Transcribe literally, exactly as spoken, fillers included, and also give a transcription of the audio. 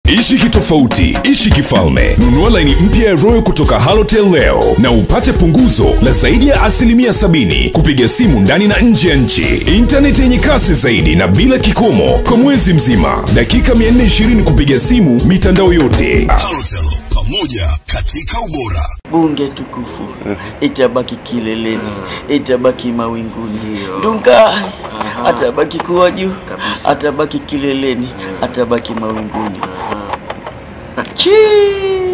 Ishi kitofauti, ishi kifalme. Nunua laini mpya ya Royal kutoka Halotel leo na upate punguzo la zaidi ya asilimia sabini kupiga simu ndani na nje ya nchi. Internet yenye kasi zaidi na bila kikomo kwa mwezi mzima. Dakika mia nne ishirini kupiga simu mitandao yote. Halotel, pamoja katika ubora. Bunge tukufu itabaki kileleni, itabaki mawinguni. Dunga atabaki kuwa juu, atabaki kileleni, atabaki mawinguni. Cheese.